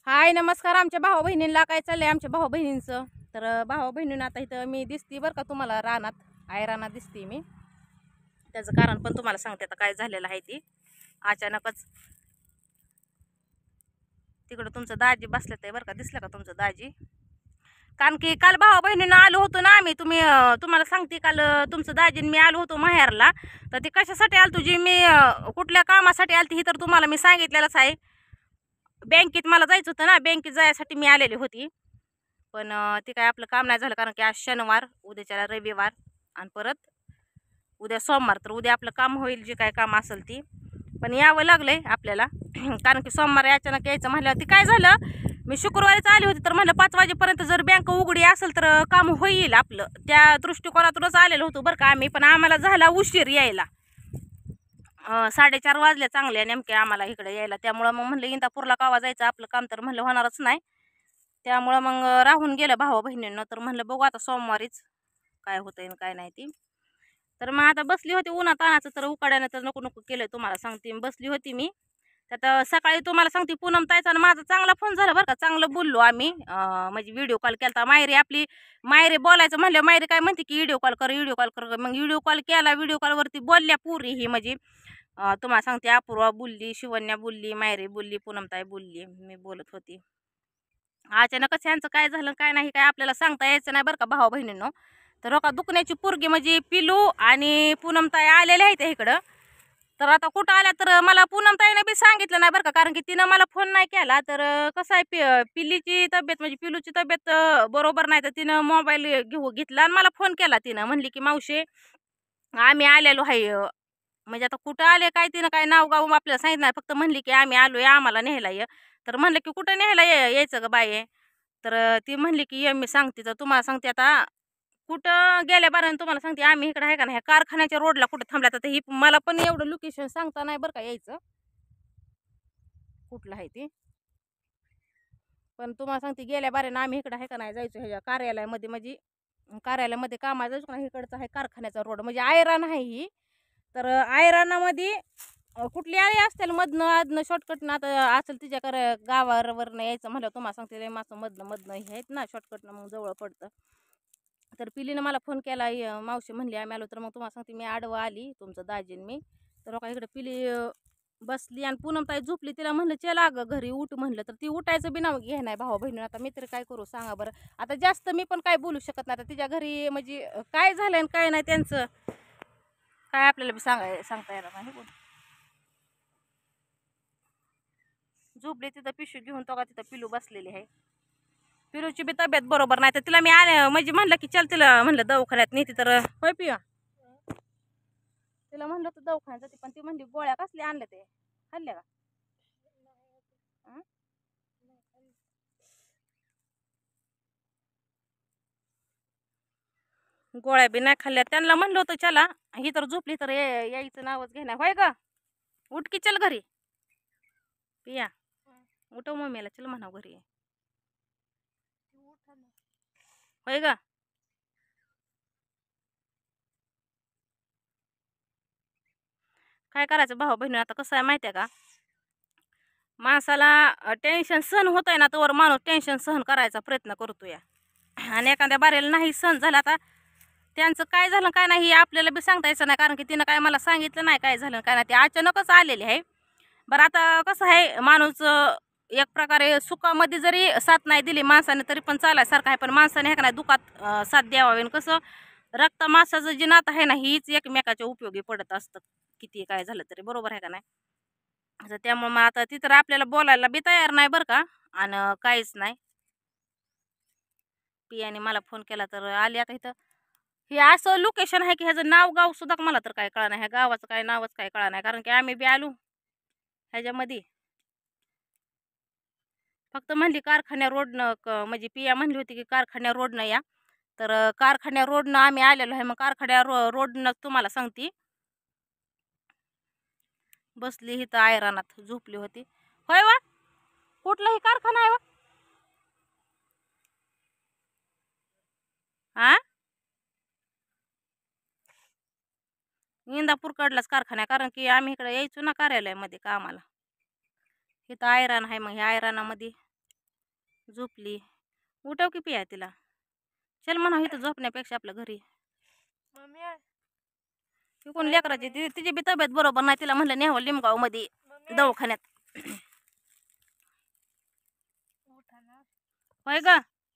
हाय नमस्कार. आमच्या भाऊ बहिणींना काय चाललंय आमच्या भाऊ बहिणींचं. तर भाऊ बहिणींना आता इथं मी दिसते बरं का तुम्हाला रानात रानात दिसते मी. त्याचं कारण पण तुम्हाला सांगते आता काय झालेलं आहे ती. अचानकच तिकडं तुमचं दाजी बसलं ते बरं का, दिसलं का तुमचं दाजी. कारण की काल भाऊ बहिणींना आलो होतो ना आम्ही. तुम्हाला सांगते काल तुमचं दाजीन मी आलो होतो माहेरला. तर ती कशासाठी आली तुझी मी कुठल्या कामासाठी आलती ही तर तुम्हाला मी सांगितलेलंच आहे. बँकेत मला जायचं होतं ना, बँकेत जायसाठी मी आलेली होती. पण ते काय आपलं काम नाही झालं कारण की आज शनिवार, उद्याच्याला रविवार आणि परत उद्या सोमवार. तर उद्या आपलं काम होईल जे काय काम असेल ती. पण यावं लागलंय आपल्याला कारण की सोमवारी अचानक यायचं म्हणल्यावर ती काय झालं, मी शुक्रवारीच आली होती. तर म्हणलं 5 वाजेपर्यंत जर बँक उघडी असेल तर काम होईल आपलं, त्या दृष्टिकोनातूनच आलेलो होतो बरं का आम्ही. पण आम्हाला झाला उशीर यायला. 4:30 वाजले चांगले नेमके आम्हाला इकडे यायला. त्यामुळं मग म्हणलं इंदापूरला कावा जायचं आपलं काम, तर म्हणलं होणारच नाही. त्यामुळं मग राहून गेलं भावा बहिणींना. तर म्हणलं बघू आता सोमवारीच काय होतंय आणि काय नाही ती. तर मग आता बसली होती उन्हातानाचं, तर उकाड्यानं तर नको नको केलं तुम्हाला सांगते. बसली होती मी त्यात सकाळी तुम्हाला सांगते पूनम ताईचा आणि माझा चांगला फोन झाला बरं का. चांगलं बोललो आम्ही, म्हणजे व्हिडिओ कॉल केला. मायरी आपली मायरी बोलायचं म्हणलं, मायरी काय म्हणते की व्हिडिओ कॉल कर व्हिडिओ कॉल कर. मग व्हिडिओ कॉल केला. व्हिडिओ कॉलवरती बोलल्या पुरी ही म्हणजे तुम्हाला सांगते अपूर्वा बोलली, शिवन्या बोलली, मायरी बोलली, पूनमताई बोलली, मी बोलत होती. अचानकच यांचं काय झालं काय नाही काय आपल्याला सांगता यायचं नाही बरं का भावा बहिणींनो. तर का दुखण्याची पोरगी म्हणजे पिलू आणि पूनमताई आलेल्या आहेत इकडं. तर आता कुठं आल्या तर मला पूनमताईने बी सांगितलं नाही बरं का, कारण की तिनं मला फोन नाही केला. तर कसं आहे पिल्लीची तब्येत म्हणजे पिलूची तब्येत बरोबर नाही. तर तिनं मोबाईल घेतला आणि मला फोन केला. तिनं म्हणली की मावशी आम्ही आलेलो आहे. म्हणजे आता कुठं आले काय तिनं काय नाव गाव आपल्याला सांगितलं नाही, फक्त म्हणली की आम्ही आलोय आम्हाला न्यायला ये. तर म्हणलं की कुठं न्यायला यायचं ग बाई. तर ती म्हणली की ये मी सांगते. तर तुम्हाला सांगते आता कुठं गेल्या बाराने तुम्हाला सांगते आम्ही इकडे आहे का नाही कारखान्याच्या रोडला कुठं थांबल्या. तर ही मला पण एवढं लोकेशन सांगता नाही बरं का यायचं कुठलं आहे ते. पण तुम्हाला सांगते गेल्या बाऱ्यानं आम्ही इकडं आहे का नाही जायचो ह्याच्या कार्यालयामध्ये, म्हणजे कार्यालयामध्ये कामाला जायचो ना. इकडचं आहे कारखान्याचा रोड म्हणजे आयरान आहे ही. तर आयरानामध्ये कुठली आळी असतील मधनं आधनं शॉर्टकटनं आता असेल तिच्याकडे गावावरनं यायचं म्हणलं तुम्हाला सांगते लय मासं मधनं मधनं हे आहेत ना शॉर्टकटनं, मग जवळ पडतं. तर पिलीनं मला फोन केला, मावशी म्हणली आम्ही आलो. तर मग तुम्हाला सांगते मी आडवं आली तुमचं दाजीन मी. तर का इकडे पिली बसली आणि पूनमताई झोपली. तिला म्हणलं चला अगं घरी उठ म्हणलं, तर ती उठायचं बी नाव घे नाही भावा बहिणी. आता मी तरी काय करू सांगा बरं. आता जास्त मी पण काय बोलू शकत नाही. आता तिच्या घरी म्हणजे काय झालं आणि काय नाही त्यांचं काय आपल्याला बी सांगता येणार नाही. बोल झोपली तिथं पिशवी घेऊन, तो का तिथं पिलू बसलेली आहे. पिलूची बी तब्येत बरोबर नाही. तर तिला मी आले म्हणजे म्हणलं की चल तिला म्हणलं दवाखान्यात नेते. तर होय पिया तिला म्हणलं तर दवाखान्यात जाते. पण ती म्हणली गोळ्या कसल्या आणल्या ते खाल्ल्या का? गोळ्या बी नाही खाल्ल्या. त्यांना म्हणलं होतं चला, ही तर झोपली तर यायचं नावच घेणार. होय ग उठकी चल घरी. पिया उठव मम्मीला चल म्हणाव घरी. होय ग काय करायचं भाऊ बहिणी. आता कसं आहे माहिती आहे का, माणसाला टेन्शन सहन होत आहे ना, तर माणूस टेन्शन सहन करायचा प्रयत्न करतोय. आणि एखाद्या बारेला नाही सहन झालं, आता त्यांचं काय झालं काय नाही हे आपल्याला बी सांगता यायचं नाही. कारण की तिनं काय मला सांगितलं नाही काय झालं काय नाही, ते अचानकच आलेले आहे. बरं आता कसं आहे माणूस एक प्रकारे सुखामध्ये जरी साथ नाही दिली माणसाने तरी पण चालायसारखं आहे. पण माणसाने हे का नाही दुखात साथ द्यावावी. कसं रक्त मांसाचं जे नातं आहे ना हीच एकमेकाच्या उपयोगी पडत असतं किती काय झालं तरी, बरोबर आहे का नाही. आता त्यामुळे मग आता ती तर आपल्याला बोलायला बी तयार नाही बरं का, आणि काहीच नाही. पियाने मला फोन केला तर आली. आता इथं हे असं लोकेशन आहे की ह्याचं नाव गाव सुद्धा मला तर काय कळा नाही. ह्या गावाचं काय नावच काय कळा नाही. कारण की आम्ही बी आलो ह्याच्यामध्ये फक्त म्हणली कारखान्या रोडनं म्हणजे पिया म्हणली होती की कारखान्या रोडनं या. तर कारखान्या रोडनं आम्ही आलेलो आहे. मग कारखान्या रोडनं तुम्हाला सांगते बसली इथं आयरानात झोपली होती. होय वा कुठलाही कारखाना आहे वा. हा इंदापूरकडलाच कारखाना आहे. कारण की आम्ही इकडे यायचो ना कार्यालयामध्ये कामाला. इथं आयरान आहे. मग ह्या आयरानामध्ये झोपली. उठव की पिया तिला. चल म्हणा इथं झोपण्यापेक्षा आपल्या घरी. ती कोण लेकराची तिची बी तब्येत बरोबर नाही. तिला म्हणलं न्यावं लिमगाव मध्ये दवाखान्यात. होय ग.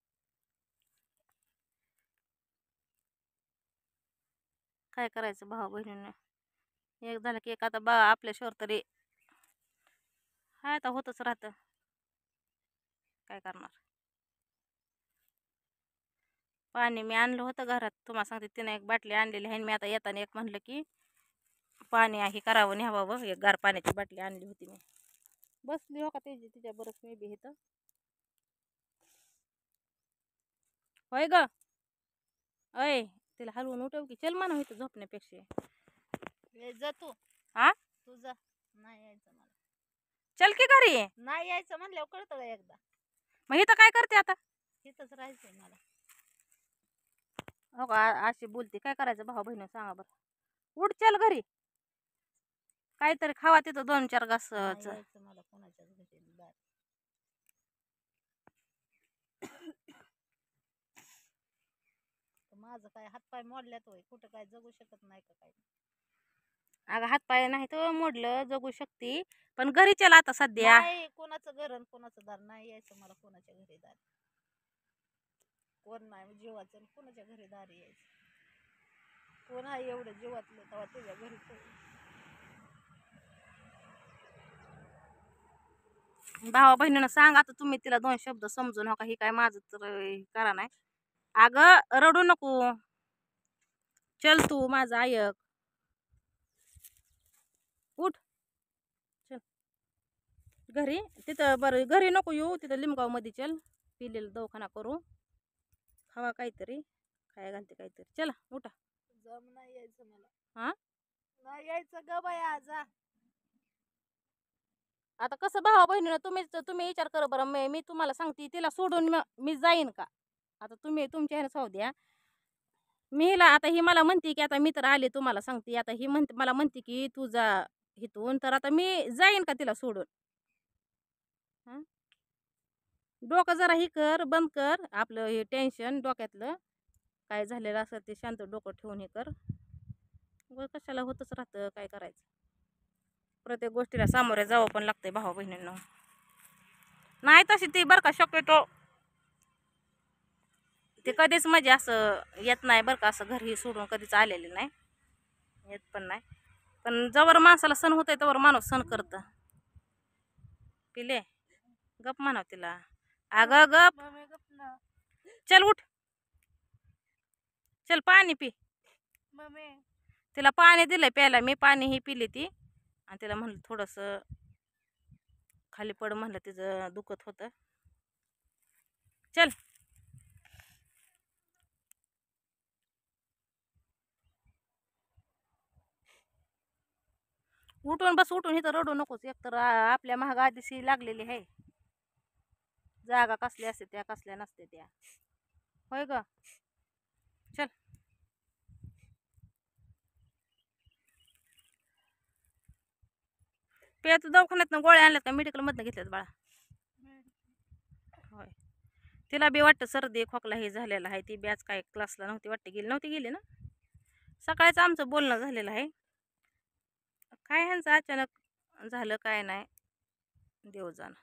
काय करायचं भाऊ बहिणींना. एक झालं की एक आता आपल्याशिवर तरी हाय आता होतच राहतं. काय करणार. पाणी मी आणलं होतं घरात. तुम्हाला सांगते तिने एक बाटली आणलेली आहे. मी आता येताना एक म्हणलं की पाणी आहे करावं न्यावं. एक गार पाण्याची बाटली आणली होती मी. बसली हो का तिच्या बरंच मी बी इथं. होय ग. अय तिला हलवून उठव की. चल म्हणा इथं झोपण्यापेक्षा. जा तू. हा तू जा. नाही यायचं मला. चल की घरी. नाही यायचं म्हणल्यावर कळतं का एकदा. मग इथं काय करते आता. इथंच राहायचंय मला. हो का अशी बोलते. काय करायचं भाऊ बहिणी सांगा बरं. उठ चल घरी. काहीतरी खावा तिथं 2-4 घास. यायचं मला कोणाच्याच घरी बाहेर. माझं काय हातपाय मोडल्यात होय. कुठं काय जगू शकत नाही का काय. अगं हातपाय नाही तर मोडलं जगू शकते. पण घरी चल आता सध्या. नाही कोणाचं घर आणि कोणाचं दार. नाही यायचं मला कोणाच्या घरी दार. कोण नाही जीवाचं कोणाच्या घरी दार यायचं. कोण आहे एवढं जीवातलं तेव्हा तुझ्या घरी. भावा बहिणीनं सांग आता तुम्ही तिला 2 शब्द समजून. हो का ही काय माझं तर करा नाही. अगं रडू नको. चल तू माझं ऐक. उठ चल घरी. तिथं बरं घरी नको येऊ. तिथं लिमगाव मध्ये चल. पिलेला दवाखाना करू. खावा काहीतरी. काय घालते काहीतरी. चला उठा. जम नाही यायचं मला. हा नाही यायचं ग बाया जा. आता कसं भावा बहिणीनं तुम्ही विचार करा बरं. मी तुम्हाला सांगते तिला सोडून मी जाईन का. आता तुम्ही तुमच्या ह्यानं साऊ द्या. मी हिला आता ही मला म्हणते की आता मी तर आले तुम्हाला सांगते. आता ही मला म्हणते की तू जा इथून. तर आता मी जाईन का तिला सोडून. हां डोकं जरा ही कर बंद कर. आपलं हे टेन्शन डोक्यातलं काय झालेलं असं ते शांत डोकं ठेवून हे कर. कशाला होतच राहतं. काय करायचं. प्रत्येक गोष्टीला सामोरे जावं पण लागतंय भावा बहिणींना. नाही तशी ती बरं का शक्यतो ते कधीच म्हणजे असं येत नाही बरं का. असं घरी सोडून कधीच आलेले नाही. येत पण नाही. पण जवळ माणसाला सण होतंय तवर माणूस सण करतं. पिले गप म्हणाव तिला. अगं गप. चल उठ. चल पाणी पी. तिला पाणी दिलंय प्यायला मी. पाणी ही पिली ती. आणि तिला म्हणलं थोडंसं खाली पड म्हणलं. तिचं दुखत होतं. चल उठून बस. उठून इथं रडू नकोस. एकतर आपल्या महाग आधीशी लागलेली आहे. जागा कसल्या असते त्या कसल्या नसते त्या. होय ग. चल पेत दवाखान्यातनं गोळ्या आणल्यात का मेडिकल मधनं घेतल्यात बाळा. होय तिला बी वाटतं सर्दी खोकला हे झालेला आहे. ती बी आज काय क्लासला नव्हती गेली ना. सकाळीच आमचं बोलणं झालेलं आहे. काय ह्यांचं अचानक झालं काय नाही देव जाण.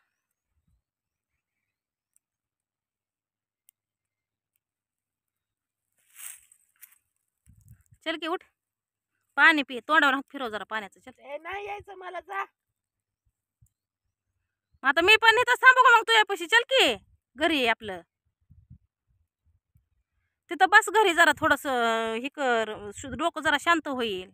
चल की उठ. पाणी पी. तोंडावर हात फिरव जरा पाण्याचं. चल नाही यायचं मला जा. आता मी पण इथंच थांबू का मग तुझ्यापाशी. चल की घरी आपलं. तिथं बस घरी जरा थोडंसं हे कर. डोकं जरा शांत होईल.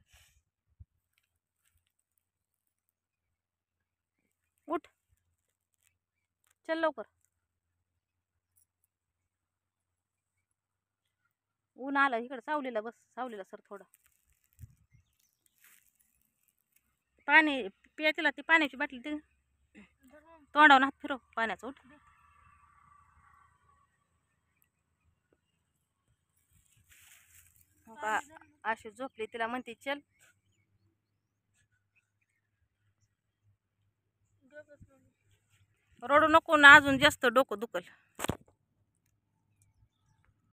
उठ चल लवकर. ऊन आलं इकडं सावलीला बस. सावलीला सर थोडं. पाणी पिया तिला. ती पाण्याची बाटली ती तोंडावर हात फिरव पाण्याचं. उठ हो का अशी झोपली. तिला म्हणते चल. रडू नको ना, अजून जास्त डोकं दुखल.